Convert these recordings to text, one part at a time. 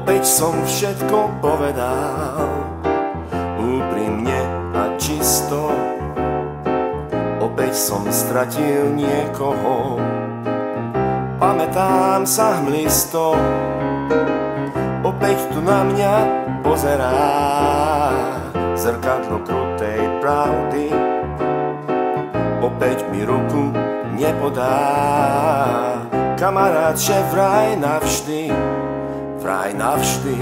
Opäť som všetko povedal, úprimne a čisto. Opäť som stratil niekoho, pamätám sa hmlisto. Opäť tu na mňa pozerá zrkadlo krutej pravdy. Opäť mi ruku nepodá kamarát, že vraj navždy, vraj navždy.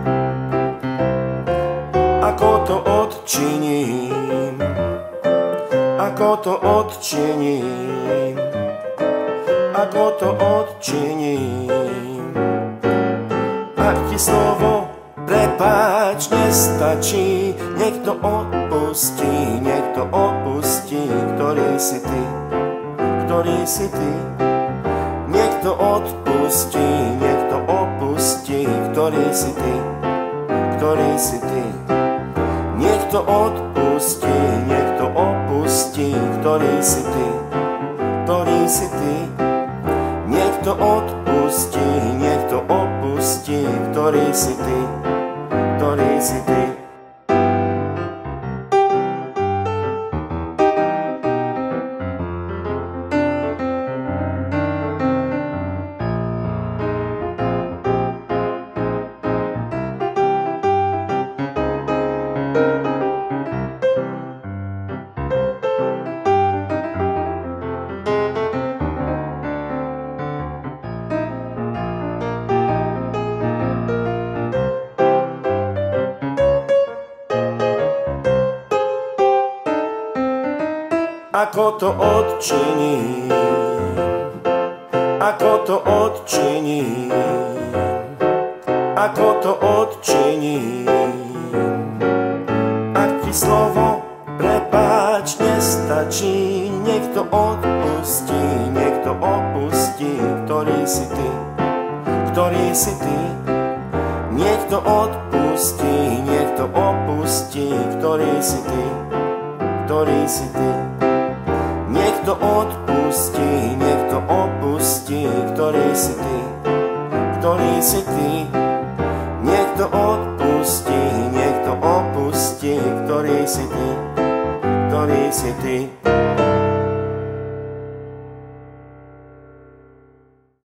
Ako to odčiním, ako to odčiním, ako to odčiním. Ak ti slovo prepáč nestačí, niekto opustí, niekto opustí, ktorý si ty, ktorý si ty. Niekto odpustí, niekto opustí, ktorý si ty, ktorý si ty. Niekto odpustí, niekto opustí, ktorý si ty, ktorý si ty. Niekto odpustí, niekto opustí, ktorý si ty, ktorý si ty. Ako to odčiním, ako to odčiním, ako to odčiním. Ak ti slovo prepáč nestačí, niekto odpustí, niekto opustí, ktorý si ty, ktorý si ty. Niekto odpustí, niekto opustí, ktorý si ty, ktorý si ty. Niekto odpustí, niekto opustí, ktorý si ty, ktorý si ty. Niekto odpustí, niekto opustí, ktorý si ty, ktorý si ty.